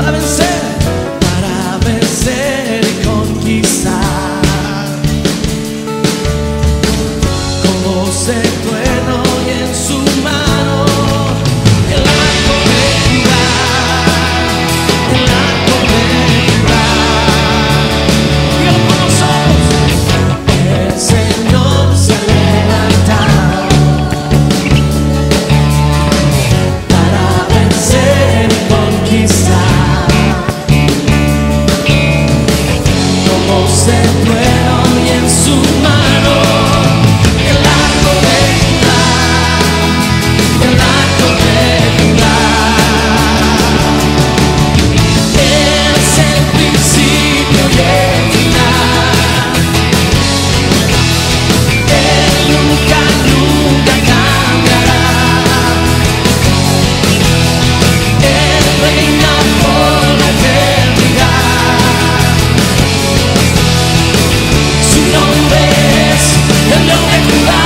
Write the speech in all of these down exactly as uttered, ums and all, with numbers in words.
para vencer, para vencer y conquistar. Con voz de trueno y en su mano el arco de Judá, el arco de Judá. Dígalo con nosotros. El Señor se ha levantado para vencer y conquistar. Con voz de trueno y en su mano el arco de Judá, el arco de Judá. Él es el principio y el final. Él nunca, nunca cambiará. Él reina por la eternidad. Su nombre es el León de Judá.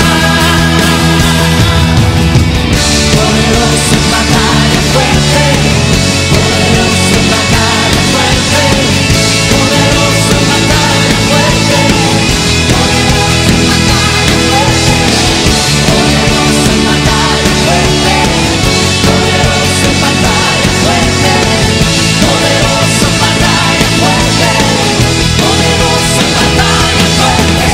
Poderoso en batalla fuerte, poderoso en batalla fuerte, poderoso en batalla fuerte, poderoso en batalla fuerte, poderoso en batalla fuerte, poderoso en batalla fuerte, poderoso en batalla fuerte, poderoso en batalla fuerte.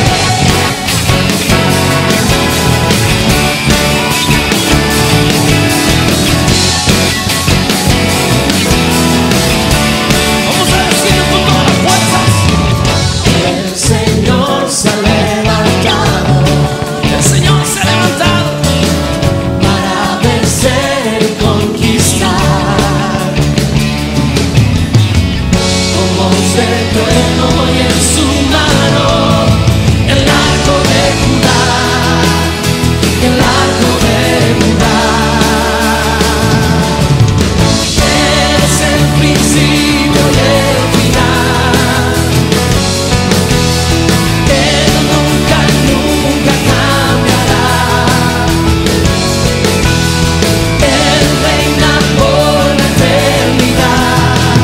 Vamos a decirlo con todas las fuerzas. El Señor se ha levantado, el Señor se ha levantado para vencer y conquistar. Con voz de trueno y en su mano el arco de Judá, el arco de Judá. Él es el principio y el final. Él nunca, nunca cambiará. Él reina por la eternidad.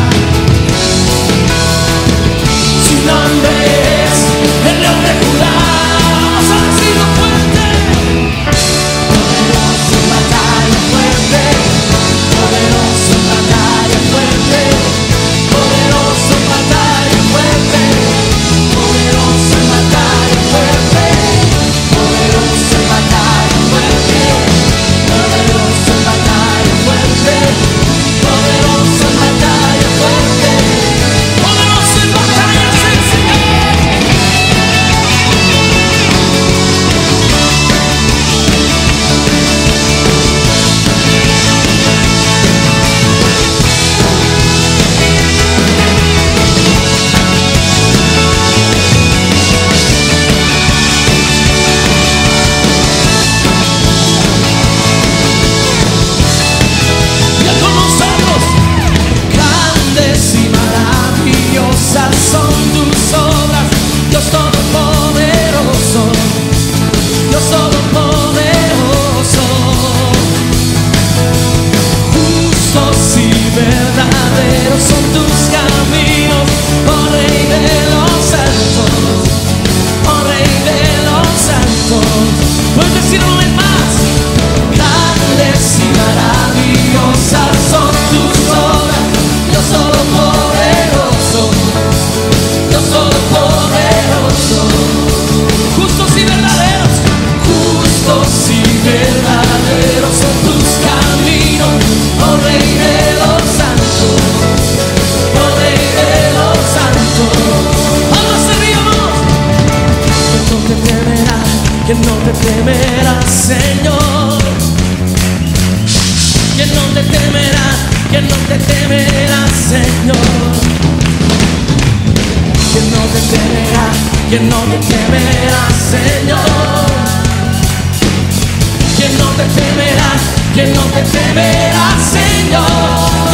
Su nombre es el León de Judá. Vamos a decirlo fuerte. Poderoso en batalla fuerte, poderoso en batalla fuerte, poderoso en batalla fuerte, poderoso en batalla fuerte, poderoso en batalla fuerte, poderoso en batalla fuerte, poderoso en batalla fuerte, poderoso en batalla es el Señor. Ya con nosotros. Grandes y maravillosas son tus obras, Dios Todopoderoso, Dios Todopoderoso. Justos y verdaderos son tus caminos, oh Rey de los santos, oh Rey de los santos. Puedes decirlo más. Grandes y maravillosas son tus obras, Dios Todopoderoso, Dios Todopoderoso. Justos y verdaderos, justos y verdaderos son tus caminos, oh Rey de los santos, oh Rey de los santos. Vamos arriba, vamos. Que no te temerá, que no te temerá, Señor. Que no te temerá, que no te temerá, Señor. Que no te temerá, que no te temerá, Señor. Que no te temerá, que no te temerá, Señor.